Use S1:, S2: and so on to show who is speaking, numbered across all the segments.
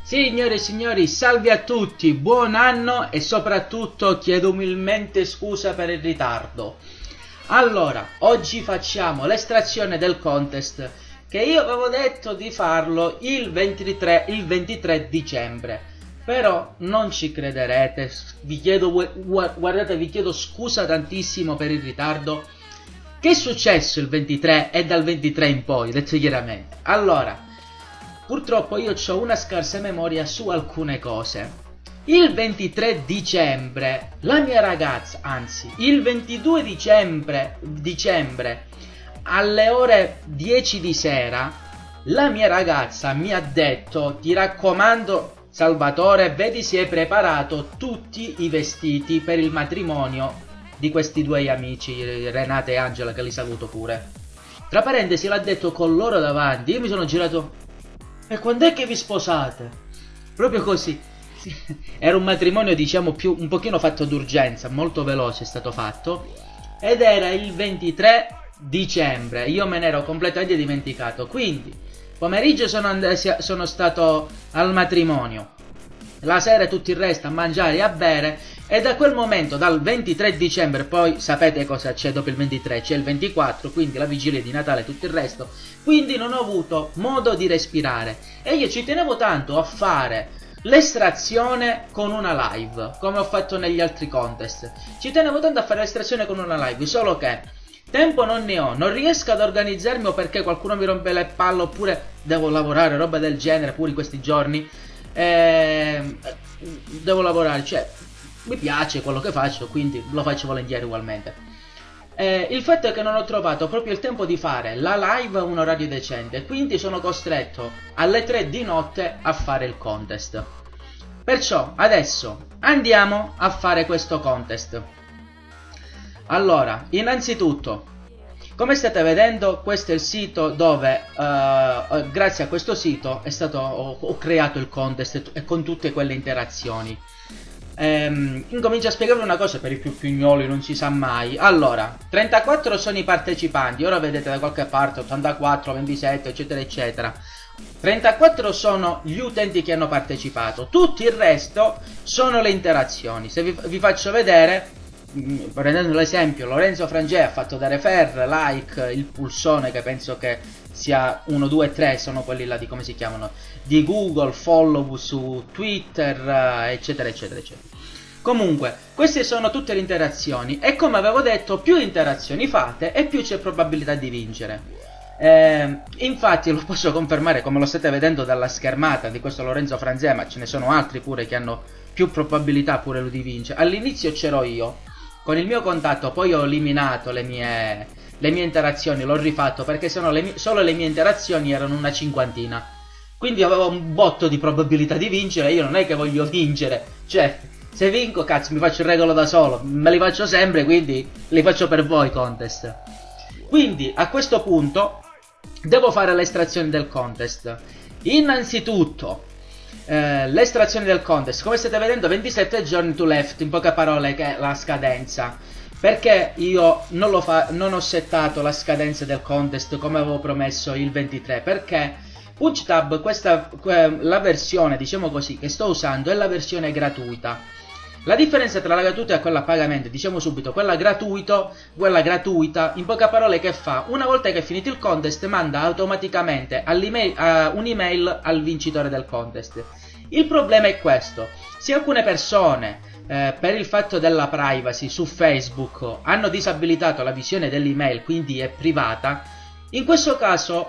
S1: Signore e signori, salve a tutti, buon anno e soprattutto chiedo umilmente scusa per il ritardo. Allora, oggi facciamo l'estrazione del contest che io avevo detto di farlo il 23 dicembre. Però non ci crederete, vi chiedo, guardate, vi chiedo scusa tantissimo per il ritardo. Che è successo il 23 e dal 23 in poi, detto chiaramente? Allora, purtroppo io ho una scarsa memoria su alcune cose. Il 23 dicembre la mia ragazza, anzi il 22 dicembre alle ore 10 di sera la mia ragazza mi ha detto: ti raccomando Salvatore, vedi se hai preparato tutti i vestiti per il matrimonio di questi due amici, Renata e Angela, che li saluto pure. Tra parentesi l'ha detto con loro davanti, io mi sono girato: e quando è che vi sposate? Proprio così. Era un matrimonio, diciamo, un pochino fatto d'urgenza, molto veloce è stato fatto, ed era il 23 dicembre, io me ne ero completamente dimenticato. Quindi pomeriggio sono stato al matrimonio, la sera tutto il resto a mangiare e a bere, e da quel momento, dal 23 dicembre, poi sapete cosa c'è dopo il 23, c'è il 24, quindi la vigilia di Natale e tutto il resto, quindi non ho avuto modo di respirare, e io ci tenevo tanto a fare l'estrazione con una live, come ho fatto negli altri contest. Ci tenevo tanto a fare l'estrazione con una live, solo che tempo non ne ho, non riesco ad organizzarmi, o perché qualcuno mi rompe le palle, oppure devo lavorare, roba del genere, pure in questi giorni. Devo lavorare, cioè mi piace quello che faccio, quindi lo faccio volentieri ugualmente. Il fatto è che non ho trovato proprio il tempo di fare la live a un orario decente, quindi sono costretto alle 3 di notte a fare il contest. Perciò adesso andiamo a fare questo contest. Allora, innanzitutto, come state vedendo, questo è il sito dove, grazie a questo sito, ho creato il contest e con tutte quelle interazioni. Incomincio a spiegarvi una cosa per i più pignoli, non si sa mai. Allora, 34 sono i partecipanti, ora vedete da qualche parte 84, 27, eccetera, eccetera. 34 sono gli utenti che hanno partecipato, tutto il resto sono le interazioni. Se vi faccio vedere, prendendo l'esempio, Lorenzo Frangé ha fatto da refer, like, il pulsone, che penso che sia 1, 2, 3, sono quelli là di come si chiamano, di Google, follow su Twitter, eccetera, eccetera, eccetera. Comunque, queste sono tutte le interazioni, e come avevo detto, più interazioni fate e più c'è probabilità di vincere. Infatti lo posso confermare, come lo state vedendo dalla schermata di questo Lorenzo Frangé, ma ce ne sono altri pure che hanno più probabilità pure di vincere. All'inizio c'ero io con il mio contatto, poi ho eliminato le mie interazioni, l'ho rifatto perché solo le mie interazioni erano una cinquantina, quindi avevo un botto di probabilità di vincere. Io non è che voglio vincere, cioè se vinco cazzo mi faccio il regalo da solo, me li faccio sempre, quindi li faccio per voi contest. Quindi a questo punto devo fare l'estrazione del contest. Innanzitutto l'estrazione del contest, come state vedendo, 27 giorni to left, in poche parole che è la scadenza. Perché io non ho settato la scadenza del contest come avevo promesso il 23? Perché PunchTab, la versione, diciamo così, che sto usando è la versione gratuita. La differenza tra la gratuita e quella a pagamento, diciamo subito, quella gratuita, in poche parole, che fa? Una volta che è finito il contest, manda automaticamente un'email al vincitore del contest. Il problema è questo: se alcune persone, per il fatto della privacy su Facebook, hanno disabilitato la visione dell'email, quindi è privata, in questo caso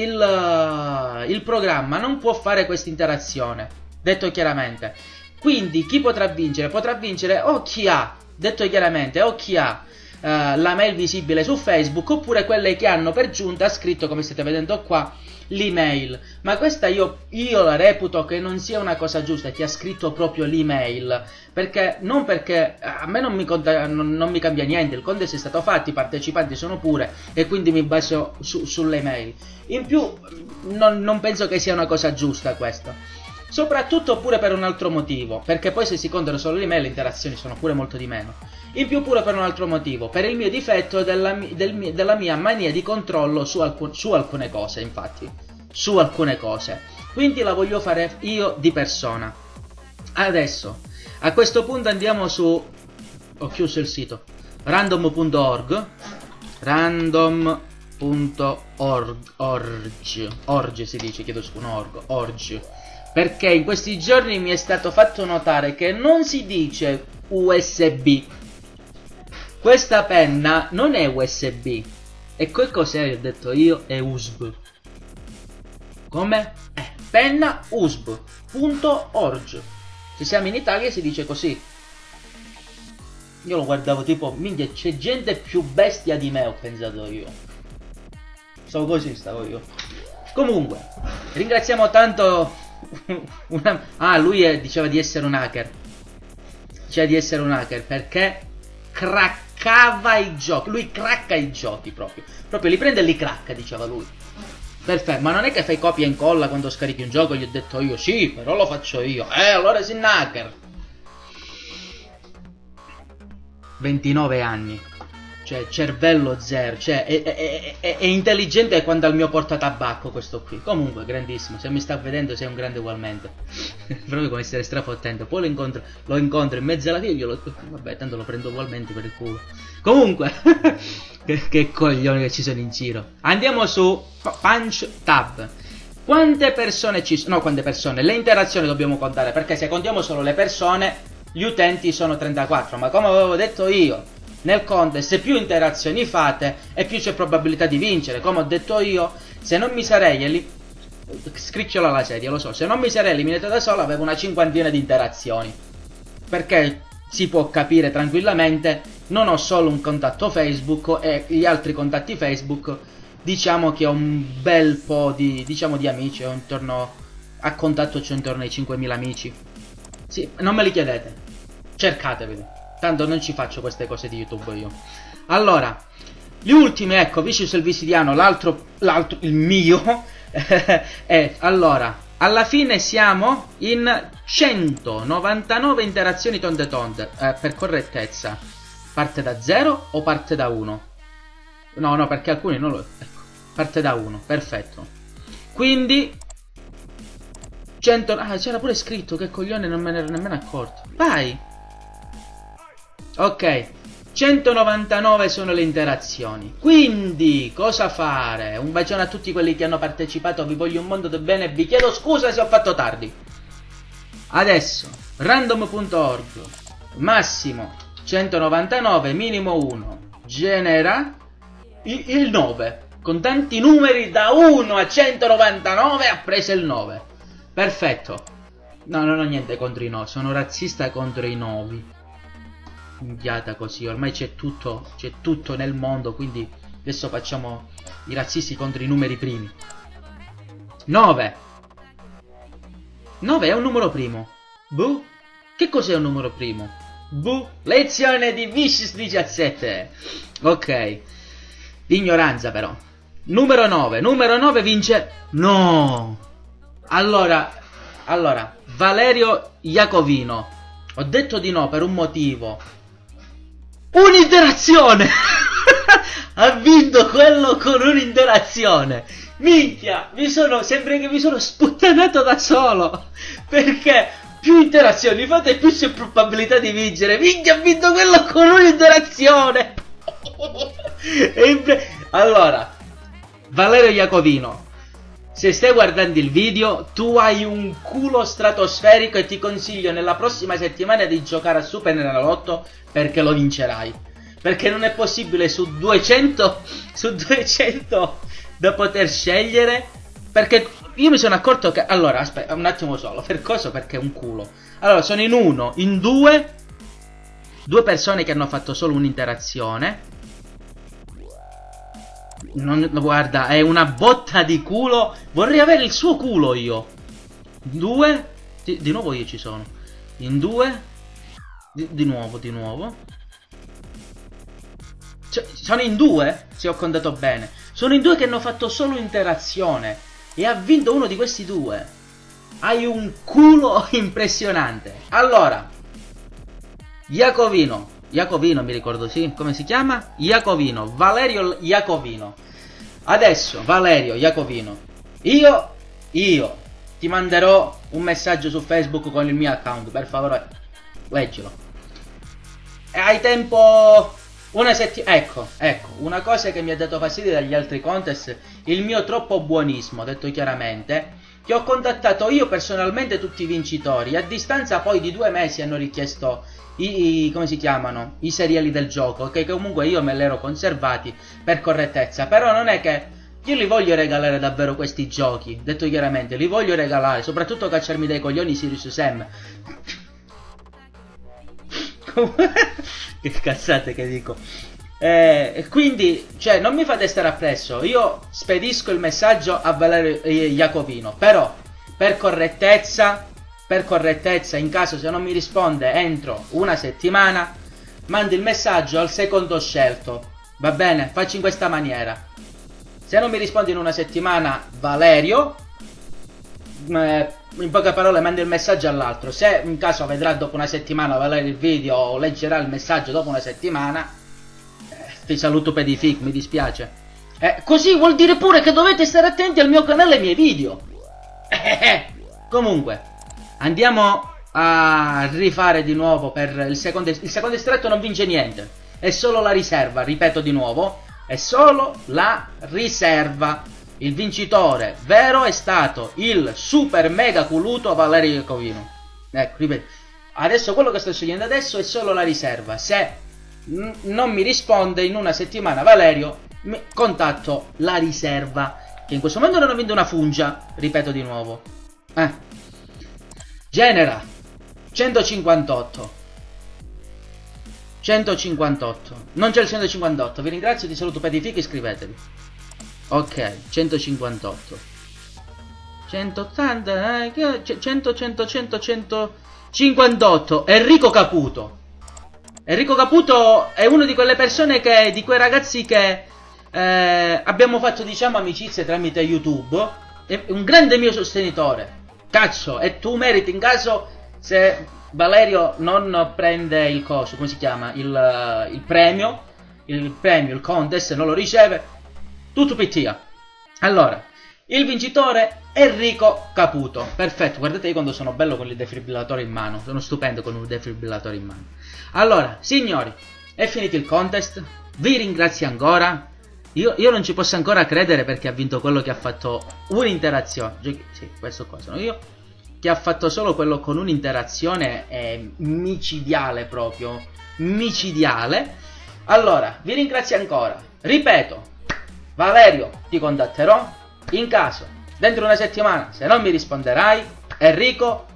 S1: il programma non può fare questa interazione, detto chiaramente. Quindi chi potrà vincere? Potrà vincere o chi ha, detto chiaramente, o chi ha la mail visibile su Facebook, oppure quelle che hanno per giunta scritto, come state vedendo qua, l'email. Ma questa io la reputo che non sia una cosa giusta, chi ha scritto proprio l'email, perché a me non mi cambia niente, il contest è stato fatto, i partecipanti sono pure, e quindi mi baso sulle mail. In più non penso che sia una cosa giusta questa. Soprattutto pure per un altro motivo, perché poi se si contano solo le email le interazioni sono pure molto di meno. In più pure per un altro motivo, per il mio difetto della mia mania di controllo su alcune cose, infatti. Su alcune cose. quindi la voglio fare io di persona. Adesso, a questo punto andiamo su... ho chiuso il sito. Random.org. Org si dice, chiedo scusa, org. Perché in questi giorni mi è stato fatto notare che non si dice USB. Questa penna non è USB. E che cos'è? Ho detto io, è USB. Come? Penna USB.org. Se siamo in Italia si dice così. Io lo guardavo tipo, minchia, c'è gente più bestia di me, ho pensato io. Stavo così, stavo io. Comunque, ringraziamo tanto... lui diceva di essere un hacker. Diceva di essere un hacker perché craccava i giochi. Lui cracca i giochi proprio. Proprio li prende e li cracca, diceva lui. Perfetto, ma non è che fai copia e incolla quando scarichi un gioco, gli ho detto io, sì, però lo faccio io. Allora sei un hacker. 29 anni. Cioè, cervello zero. Cioè, è intelligente quanto al mio portatabacco questo qui. Comunque, grandissimo. Se mi sta vedendo sei un grande ugualmente. Proprio come essere strafottente. Poi lo incontro in mezzo alla via, vabbè, tanto lo prendo ugualmente per il culo. Comunque, che coglioni che ci sono in giro. Andiamo su Punch Tab. Quante persone ci sono? No, quante persone? Le interazioni dobbiamo contare, perché se contiamo solo le persone, gli utenti sono 34. Ma come avevo detto io, nel contest più interazioni fate e più c'è probabilità di vincere. Come ho detto io, se non mi sarei scricchiola la sedia, lo so, se non mi sarei eliminato da solo avevo una cinquantina di interazioni, perché si può capire tranquillamente, non ho solo un contatto Facebook e gli altri contatti Facebook, diciamo che ho un bel po' di, di amici, ho intorno a contatto, c'ho intorno ai 5.000 amici. Sì, non me li chiedete, cercateveli. Tanto non ci faccio queste cose di YouTube io. Allora, gli ultimi, ecco, Vicious il Visidiano, l'altro, il mio. Allora, alla fine siamo in 199 interazioni tonde tonde. Per correttezza, parte da 0 o parte da 1? No, perché alcuni non lo... Ecco, parte da 1, perfetto. Quindi... 100... c'era pure scritto, che coglione, non me ne ero nemmeno accorto. Vai! Ok, 199 sono le interazioni. Quindi, cosa fare? Un bacione a tutti quelli che hanno partecipato, vi voglio un mondo del bene e vi chiedo scusa se ho fatto tardi. Adesso, random.org, massimo 199, minimo 1, genera il 9. Con tanti numeri da 1 a 199 ha preso il 9. Perfetto. No, non ho niente contro i 9, sono razzista contro i 9. Indiata così, ormai c'è tutto nel mondo, quindi adesso facciamo i razzisti contro i numeri primi. 9 è un numero primo. Boh, che cos'è un numero primo? Boh, lezione di Vicious 17. Ok, ignoranza però. Numero 9 vince. No. Allora Valerio Iacovino, ho detto di no per un motivo. Un'interazione! Ha vinto quello con un'interazione. Minchia, sembra che mi sono sputtanato da solo. Perché più interazioni fate, più c'è probabilità di vincere. Minchia, ha vinto quello con un'interazione. Allora, Valerio Iacovino, se stai guardando il video, tu hai un culo stratosferico e ti consiglio nella prossima settimana di giocare a Super Enalotto, perché lo vincerai. Perché non è possibile su 200 da poter scegliere. Perché io mi sono accorto che... Allora, aspetta un attimo solo. Per cosa? Perché è un culo. Allora, sono in due persone che hanno fatto solo un'interazione. Guarda, è una botta di culo. Vorrei avere il suo culo io. Due. Di nuovo io ci sono. In due. Di nuovo. Cioè, sono in due? Se ho contato bene. Sono in due che hanno fatto solo interazione. E ha vinto uno di questi due. Hai un culo impressionante. Allora, Iacovino mi ricordo, sì, come si chiama? Iacovino, Valerio Iacovino. Adesso, Valerio Iacovino, io ti ti manderò un messaggio su Facebook con il mio account, per favore, leggilo. E hai tempo una settimana. Ecco, una cosa che mi ha dato fastidio dagli altri contest, il mio troppo buonismo, detto chiaramente, che ho contattato io personalmente tutti i vincitori, a distanza poi di 2 mesi hanno richiesto come si chiamano? I seriali del gioco, che comunque io me li ero conservati per correttezza, però non è che io li voglio regalare davvero questi giochi, detto chiaramente, li voglio regalare, soprattutto cacciarmi dai coglioni Sirius Sam. Che cazzate che dico. Quindi, cioè, non mi fate stare appresso, io spedisco il messaggio a Valerio Iacovino, però, per correttezza, in caso se non mi risponde entro una settimana, mandi il messaggio al secondo scelto, va bene? Faccio in questa maniera. Se non mi rispondi in una settimana, Valerio, in poche parole mando il messaggio all'altro. Se in caso vedrà dopo una settimana Valerio il video o leggerà il messaggio dopo una settimana, ti saluto Pedific, mi dispiace. Così vuol dire pure che dovete stare attenti al mio canale e ai miei video. Comunque, andiamo a rifare di nuovo per il secondo estratto. Non vince niente, è solo la riserva, ripeto di nuovo, è solo la riserva. Il vincitore vero è stato il super mega culuto Valerio Iacovino. Ecco, ripeto, adesso quello che sto scegliendo adesso è solo la riserva. Se non mi risponde in una settimana Valerio, contatto la riserva, che in questo momento non ho vinto una fungia, ripeto di nuovo. Genera 158. Non c'è il 158. Vi ringrazio, ti saluto Pedific, iscrivetevi. Ok, 158. 180, 100, 158. Enrico Caputo. Enrico Caputo è uno di quelle persone di quei ragazzi che abbiamo fatto, diciamo, amicizie tramite YouTube. È un grande mio sostenitore. Cazzo, e tu meriti, in caso se Valerio non prende il coso, come si chiama? Il premio, il contest, non lo riceve, tutto pittia. Allora, il vincitore Enrico Caputo. Perfetto, guardate io quando sono bello con il defibrillatore in mano. Sono stupendo con un defibrillatore in mano. Allora, signori, è finito il contest. Vi ringrazio ancora. Io non ci posso ancora credere, perché ha vinto quello che ha fatto un'interazione. Sì, questo qua sono io. Che ha fatto solo quello con un'interazione micidiale proprio. Micidiale. Allora, vi ringrazio ancora. Ripeto, Valerio, ti contatterò. In caso, dentro una settimana, se non mi risponderai, Enrico,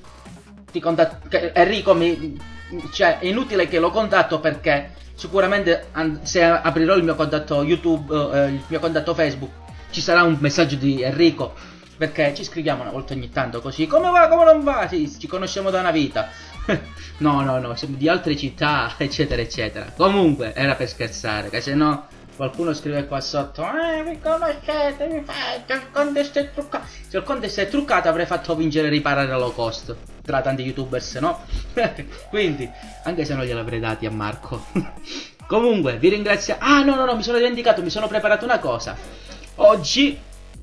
S1: cioè, è inutile che lo contatto, perché sicuramente se aprirò il mio contatto YouTube, il mio contatto Facebook, ci sarà un messaggio di Enrico, perché ci scriviamo una volta ogni tanto così, come va, come non va, sì, ci conosciamo da una vita. no, siamo di altre città, eccetera eccetera. Comunque era per scherzare, che se no qualcuno scrive qua sotto, mi conoscete, mi fate, il contest è truccato. Se il contest è truccato avrei fatto vincere Riparare low cost tra tanti youtubers, no? Quindi, anche se non gliel'avrei dati a Marco. Comunque, vi ringrazio. No, mi sono dimenticato, mi sono preparato una cosa. Oggi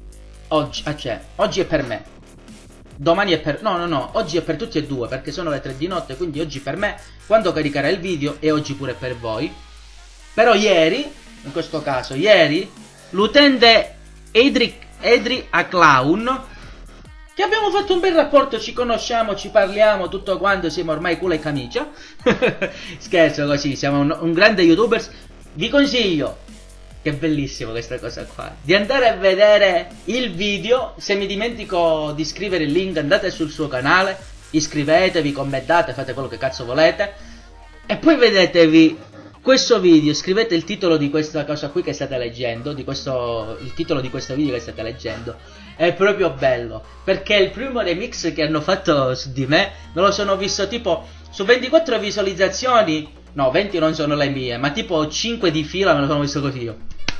S1: è per me. Domani è per... No, oggi è per tutti e due, perché sono le 3 di notte, quindi oggi per me, quando caricherà il video, e oggi pure per voi. Però ieri, in questo caso, l'utente Edri a Clown, che abbiamo fatto un bel rapporto, ci conosciamo, ci parliamo, tutto quanto, siamo ormai culo e camicia. Scherzo, così, siamo un grande youtuber. Vi consiglio, che è bellissimo questa cosa qua, di andare a vedere il video. Se mi dimentico di scrivere il link, andate sul suo canale, iscrivetevi, commentate, fate quello che cazzo volete, e poi vedetevi questo video, scrivete il titolo di questa cosa qui che state leggendo, il titolo di questo video che state leggendo. È proprio bello, perché è il primo remix che hanno fatto su di me. Me lo sono visto tipo su 24 visualizzazioni, no, 20 non sono le mie, ma tipo 5 di fila me lo sono visto così io.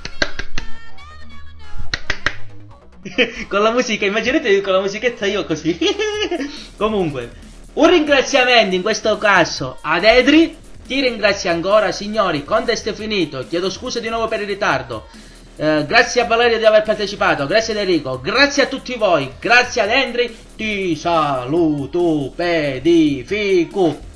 S1: Con la musica, immaginatevi con la musichetta io così. Comunque, un ringraziamento in questo caso ad Edri. Ti ringrazio ancora, signori. Contest è finito, chiedo scusa di nuovo per il ritardo. Grazie a Valerio di aver partecipato, grazie ad Enrico, grazie a tutti voi, grazie ad Henry, ti saluto pedifico.